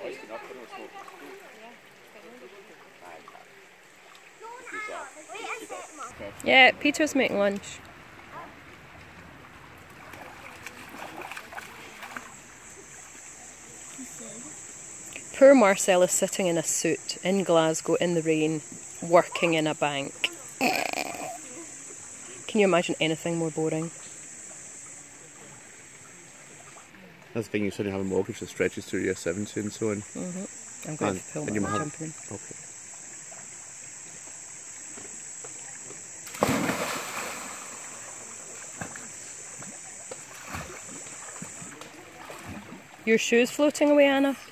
Yeah, Peter's making lunch. Poor Marcel is sitting in a suit in Glasgow in the rain, working in a bank. Can you imagine anything more boring? That's the thing, you suddenly have a mortgage that stretches through year 70 and so on. I'm going to film it while jumping in. Okay. Your shoes floating away, Anna?